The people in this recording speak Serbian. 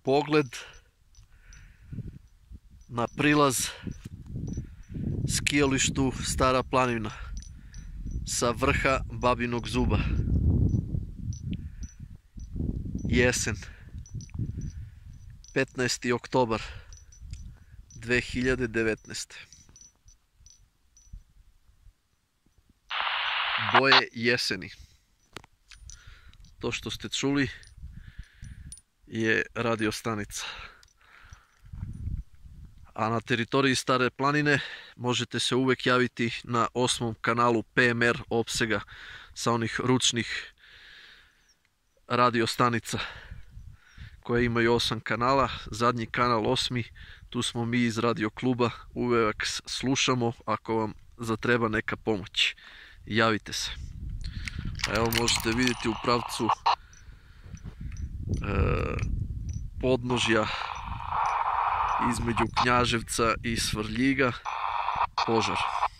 pogled na prilaz skijalištu Stara planina sa vrha Babinog Zuba. Jesen, 15. oktobar 2019. Boje jeseni. To što ste čuli je radio stanica. A na teritoriji Stare planine možete se uvek javiti na 8. kanalu PMR opsega sa onih ručnih radio stanica koje imaju 8 kanala. Zadnji kanal 8. tu smo mi iz radio kluba, uvek slušamo. Ako vam zatreba neka pomoć, javite se. Evo možete vidjeti u pravcu podnožja između Knjaževca i Svrljiga požar.